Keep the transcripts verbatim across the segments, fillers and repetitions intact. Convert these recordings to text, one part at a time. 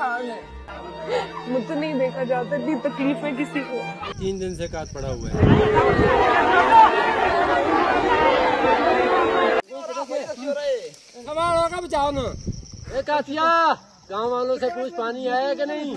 परेशान है, मुझसे नहीं देखा जाता, इतनी तकलीफ है किसी को। तीन दिन से काट पड़ा हुआ है। होगा बचाओ ना। कासिया, गाँव वालों से कुछ पानी आया कि नहीं?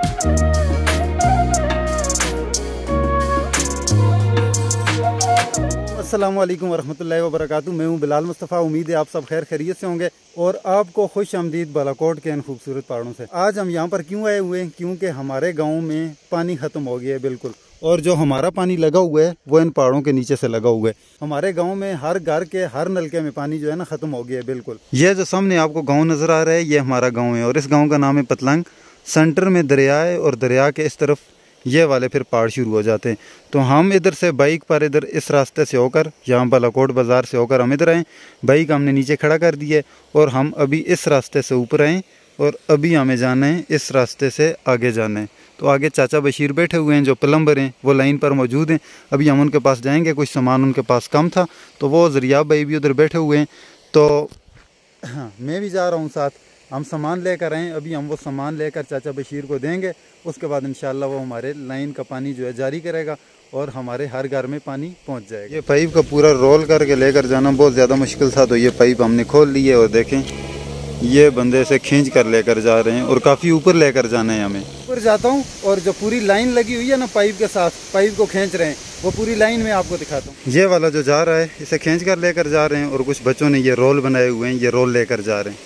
अस्सलामुअलैकुम वरहमतुल्लाहि वबरकातुहू। मैं हूँ बिलाल मुस्तफ़ा। उम्मीद है आप सब खैर खैरियत से होंगे और आपको खुश आमदीद बालाकोट के इन खूबसूरत पहाड़ों से। आज हम यहाँ पर क्यों आए हुए हैं? क्योंकि हमारे गांव में पानी ख़त्म हो गया है बिल्कुल, और जो हमारा पानी लगा हुआ है वो इन पहाड़ों के नीचे से लगा हुआ है। हमारे गांव में हर घर के हर नलके में पानी जो है ना ख़त्म हो गया है बिल्कुल। ये जो सामने आपको गाँव नज़र आ रहा है ये हमारा गाँव है और इस गाँव का नाम है पतलंग। सेंटर में दरिया है और दरिया के इस तरफ ये वाले फिर पहाड़ शुरू हो जाते हैं। तो हम इधर से बाइक पर इधर इस रास्ते से होकर यहाँ बालाकोट बाज़ार से होकर हम इधर आए। बाइक हमने नीचे खड़ा कर दी है और हम अभी इस रास्ते से ऊपर आए और अभी हमें जाना है इस रास्ते से आगे जाना है। तो आगे चाचा बशीर बैठे हुए हैं जो प्लम्बर हैं, वो लाइन पर मौजूद हैं। अभी हम उनके पास जाएंगे, कुछ सामान उनके पास कम था तो वो ज़रिया भाई भी उधर बैठे हुए हैं। तो हाँ, मैं भी जा रहा हूँ साथ। हम सामान लेकर आए, अभी हम वो सामान लेकर चाचा बशीर को देंगे। उसके बाद इंशाल्लाह वो हमारे लाइन का पानी जो है जारी करेगा और हमारे हर घर में पानी पहुंच जाएगा। ये पाइप का पूरा रोल करके लेकर जाना बहुत ज़्यादा मुश्किल था, तो ये पाइप हमने खोल ली है और देखें ये बंदे से खींच कर लेकर जा रहे हैं और काफ़ी ऊपर लेकर जाना है हमें। ऊपर जाता हूँ और जो पूरी लाइन लगी हुई है ना पाइप के साथ, पाइप को खींच रहे हैं, वो पूरी लाइन में आपको दिखाता हूँ। ये वाला जो जा रहा है इसे खींच कर लेकर जा रहे हैं और कुछ बच्चों ने ये रोल बनाए हुए हैं, ये रोल लेकर जा रहे हैं।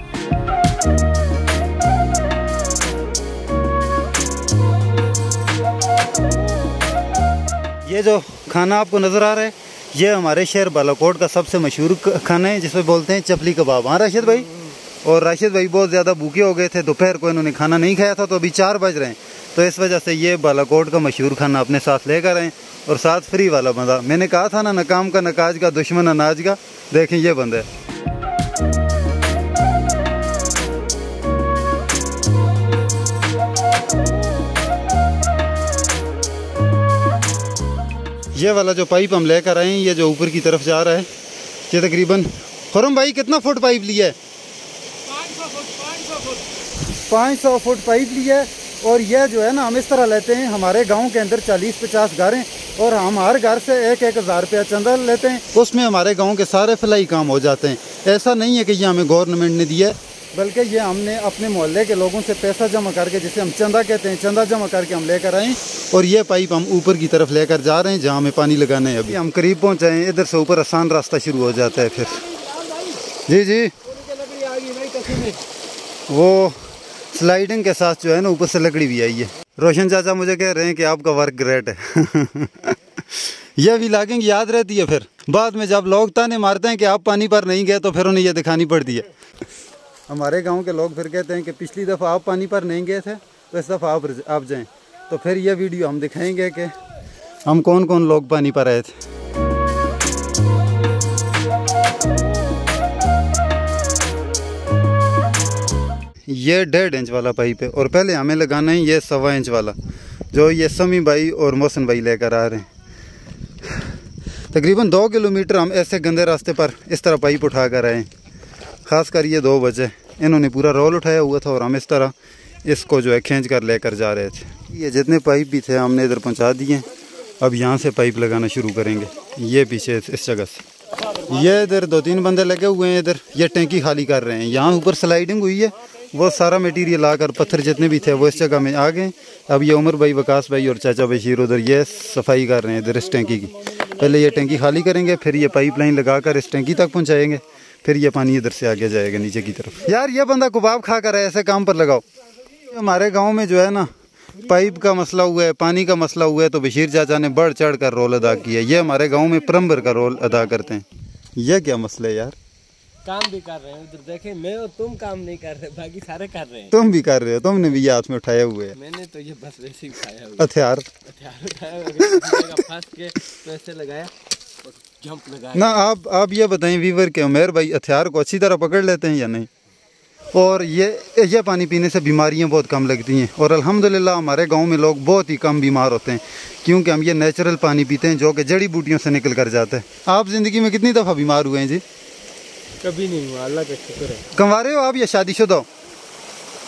ये जो खाना आपको नज़र आ रहा है ये हमारे शहर बालाकोट का सबसे मशहूर खाना है जिसमें बोलते हैं चपली कबाब। हाँ राशिद भाई? और राशिद भाई बहुत ज़्यादा भूखे हो गए थे, दोपहर को इन्होंने खाना नहीं खाया था तो अभी चार बज रहे हैं, तो इस वजह से ये बालाकोट का मशहूर खाना अपने साथ लेकर आए और साथ फ्री वाला बंदा। मैंने कहा था ना, नाकाम का नकाज का दुश्मन अनाज का। देखें ये बंदा है। ये वाला जो पाइप हम लेकर आए हैं ये जो ऊपर की तरफ जा रहा है ये तकरीबन, खुरम भाई कितना फुट पाइप लिया है? पाँच सौ फुट पाइप लिया है। और यह जो है ना हम इस तरह लेते हैं, हमारे गांव के अंदर चालीस पचास घर हैं और हम हर घर से एक एक हज़ार रुपया चंदा लेते हैं, उसमें हमारे गांव के सारे फलाई काम हो जाते हैं। ऐसा नहीं है कि ये हमें गवर्नमेंट ने दिया है, बल्कि ये हमने अपने मोहल्ले के लोगों से पैसा जमा करके, जिसे हम चंदा कहते हैं, चंदा जमा करके हम लेकर आए और ये पाइप हम ऊपर की तरफ लेकर जा रहे हैं जहाँ हमें पानी लगाना है। अभी हम करीब पहुँचे हैं, इधर से ऊपर आसान रास्ता शुरू हो जाता है फिर। जी जी, वो स्लाइडिंग के साथ जो है ना ऊपर से लकड़ी भी आई है। रोशन चाचा मुझे कह रहे हैं कि आपका वर्क ग्रेट है। यह भी लागेंग याद रहती है, फिर बाद में जब लोग ताने मारते हैं कि आप पानी पर नहीं गए तो फिर उन्हें यह दिखानी पड़ती है। हमारे गांव के लोग फिर कहते हैं कि पिछली दफ़ा आप पानी पर नहीं गए थे तो इस दफ़ा आप आप जाएं, तो फिर यह वीडियो हम दिखाएंगे कि हम कौन कौन लोग पानी पर आए थे। ये डेढ़ इंच वाला पाइप है और पहले हमें लगाना है ये सवा इंच वाला, जो ये समी भाई और मोहसिन भाई लेकर आ रहे हैं। तकरीबन दो किलोमीटर हम ऐसे गंदे रास्ते पर इस तरह पाइप उठा कर आए, ख़ासकर ये दो बजे इन्होंने पूरा रोल उठाया हुआ था और हम इस तरह इसको जो है खींच कर लेकर जा रहे थे। ये जितने पाइप भी थे हमने इधर पहुंचा दिए। अब यहाँ से पाइप लगाना शुरू करेंगे। ये पीछे इस जगह से, ये इधर दो तीन बंदे लगे हुए हैं, इधर ये टैंकी खाली कर रहे हैं। यहाँ ऊपर स्लाइडिंग हुई है, वो सारा मटीरियल आकर पत्थर जितने भी थे वो इस जगह में आ गए। अब ये उमर भाई, वकास भाई और चाचा बशीर उधर ये सफाई कर रहे हैं इधर इस टैंकी की। पहले ये टैंकी खाली करेंगे, फिर ये पाइप लाइन लगा कर इस टैंकी तक पहुँचाएँगे, फिर ये पानी इधर से आगे जाएगा नीचे की तरफ। यार ये बंदा कबाब खा कर है, ऐसे काम पर लगाओ। हमारे गांव में जो है ना पाइप का मसला हुआ है, पानी का मसला हुआ है, तो बशीर चाचा ने बढ़ चढ़ कर रोल अदा किया। ये हमारे गांव में प्लम्बर का रोल अदा करते हैं। यह क्या मसला है यार? काम भी कर रहे हैं उधर, देखें मैं और तुम काम नहीं कर रहे, बाकी सारे कर रहे हैं। तुम भी कर रहे हो, तुमने भी ये हाथ में उठाया हुआ है। मैंने तो ये बस वैसे ही उठाया हुआ हथियार हथियार उठाया, फंस के तो ऐसे लगाया और जंप लगाया ना। आप आप ये बताएं वीवर के उमेर भाई हथियार को अच्छी तरह पकड़ लेते हैं या नहीं? और ये ये पानी पीने से बीमारियां बहुत कम लगती हैं और अल्हम्दुलिल्लाह हमारे गांव में लोग बहुत ही कम बीमार होते हैं क्योंकि हम ये नेचुरल पानी पीते हैं जो कि जड़ी बूटियों से निकल कर जाता है। आप ज़िंदगी में कितनी दफ़ा बीमार हुए हैं जी? कभी नहीं हुआ, अल्लाह का शुक्र है। कंवारे हो आप या शादीशुदा हो?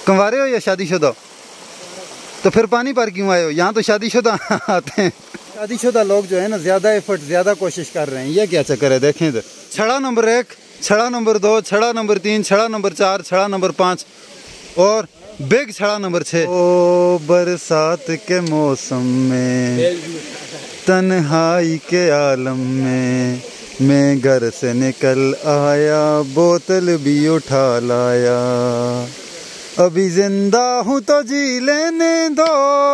कुंवारे हो या शादीशुदा? तो फिर पानी पर क्यों आए हो? यहाँ तो शादीशुदा आते हैं। शादीशुदा लोग जो है ना ज़्यादा एफर्ट ज़्यादा कोशिश कर रहे हैं। ये क्या चक्कर है? देखें इधर, छड़ा नंबर एक, छड़ा नंबर दो, छड़ा नंबर तीन, छड़ा नंबर चार, छड़ा नंबर पाँच और बिग छड़ा नंबर छः। ओ बरसात के मौसम में तन्हाई के आलम में मैं घर से निकल आया, बोतल भी उठा लाया, अभी जिंदा हूँ तो जी लेने दो।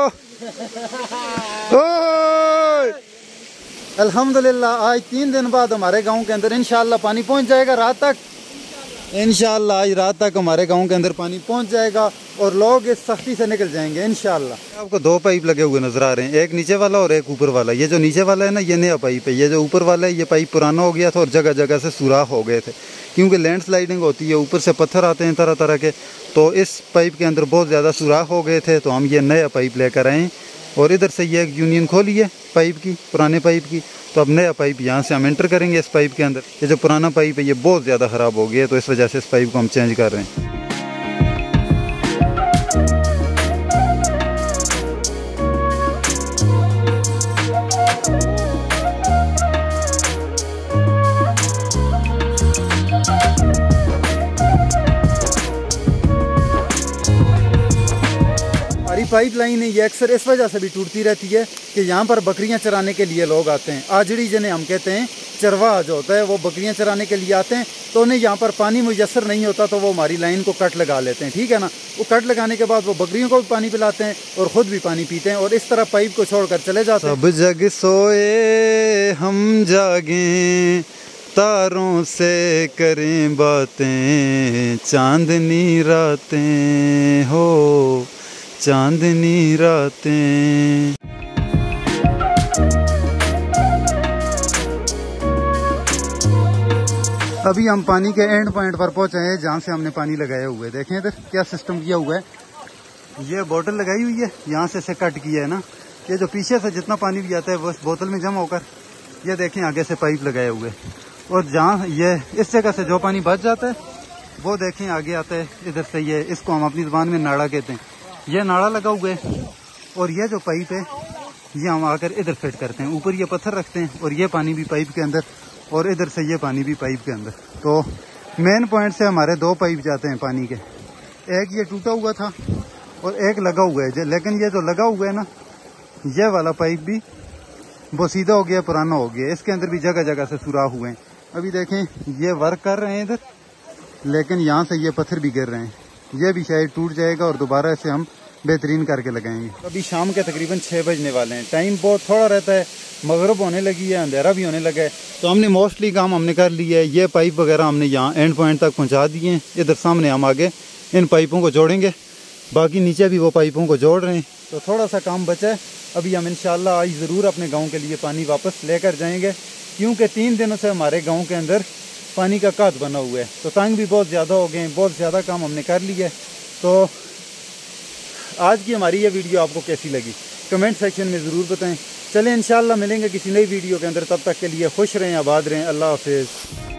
ओए अल्हम्दुलिल्लाह आज तीन दिन बाद हमारे गांव के अंदर इंशाअल्लाह पानी पहुंच जाएगा। रात तक इंशाअल्लाह आज रात तक हमारे गांव के अंदर पानी पहुंच जाएगा और लोग इस सख्ती से निकल जाएंगे इंशाअल्लाह। आपको दो पाइप लगे हुए नजर आ रहे हैं, एक नीचे वाला और एक ऊपर वाला। ये जो नीचे वाला है ना ये नया पाइप है, ये जो ऊपर वाला है ये पाइप पुराना हो गया था और जगह जगह से सुराख हो गए थे क्योंकि लैंडस्लाइडिंग होती है, ऊपर से पत्थर आते हैं तरह तरह के, तो इस पाइप के अंदर बहुत ज़्यादा सुराख हो गए थे। तो हम ये नया पाइप लेकर आए और इधर से ये एक यूनियन खोली है पाइप की, पुराने पाइप की, तो अब नया पाइप यहाँ से हम एंटर करेंगे इस पाइप के अंदर। ये जो पुराना पाइप है ये बहुत ज़्यादा ख़राब हो गया है तो इस वजह से इस पाइप को हम चेंज कर रहे हैं। हमारी पाइप लाइन है ये अक्सर इस वजह से भी टूटती रहती है कि यहाँ पर बकरियाँ चराने के लिए लोग आते हैं। आजड़ी जिन्हें हम कहते हैं, चरवाहा जो होता है वो बकरियाँ चराने के लिए आते हैं, तो उन्हें यहाँ पर पानी मुयसर नहीं होता तो वो हमारी लाइन को कट लगा लेते हैं। ठीक है ना, वो कट लगाने के बाद वो बकरियों को भी पानी पिलाते हैं और ख़ुद भी पानी पीते हैं और इस तरह पाइप को छोड़ कर चले जाते हैं। सब जग सोए हम जागें, तारों से करें बातें, चांदनी रातें हो चांदनी रातें। अभी हम पानी के एंड पॉइंट पर पहुंचे हैं जहां से हमने पानी लगाया हुआ है। देखें इधर क्या सिस्टम किया हुआ है, ये बोतल लगाई हुई है, यहाँ से से कट किया है ना, ये जो पीछे से जितना पानी भी आता है वो इस बोतल में जमा होकर, ये देखें आगे से पाइप लगाए हुए और जहाँ ये इस जगह से जो पानी बच जाता है वो देखें आगे आता है इधर से। ये इसको हम अपनी ज़ुबान में नाड़ा कहते हैं। ये नाड़ा लगा हुआ है और ये जो पाइप है ये हम आकर इधर फिट करते हैं, ऊपर ये पत्थर रखते हैं और ये पानी भी पाइप के अंदर और इधर से ये पानी भी पाइप के अंदर। तो मेन पॉइंट से हमारे दो पाइप जाते हैं पानी के, एक ये टूटा हुआ था और एक लगा हुआ है, लेकिन ये जो लगा हुआ है ना ये वाला पाइप भी वो सीधा हो गया, पुराना हो गया, इसके अंदर भी जगह जगह से सुराख हुए हैं। अभी देखें ये वर्क कर रहे हैं इधर, लेकिन यहाँ से ये पत्थर भी गिर रहे हैं, ये भी शायद टूट जाएगा और दोबारा इसे हम बेहतरीन करके लगाएंगे। अभी शाम के तकरीबन छः बजने वाले हैं, टाइम बहुत थोड़ा रहता है, मगरिब होने लगी है, अंधेरा भी होने लगा है, तो हमने मोस्टली काम हमने कर लिया है। ये पाइप वगैरह हमने यहाँ एंड पॉइंट तक पहुँचा दिए हैं। इधर सामने हम आगे इन पाइपों को जोड़ेंगे, बाकी नीचे भी वो पाइपों को जोड़ रहे हैं, तो थोड़ा सा काम बचा है। अभी हम इंशाल्लाह आज ज़रूर अपने गाँव के लिए पानी वापस लेकर जाएँगे क्योंकि तीन दिनों से हमारे गाँव के अंदर पानी का काद बना हुआ है, तो तंग भी बहुत ज़्यादा हो गए हैं, बहुत ज़्यादा काम हमने कर लिया है। तो आज की हमारी ये वीडियो आपको कैसी लगी कमेंट सेक्शन में ज़रूर बताएं। चलें इंशाल्लाह मिलेंगे किसी नई वीडियो के अंदर, तब तक के लिए खुश रहें, आबाद रहें, अल्लाह हाफिज़।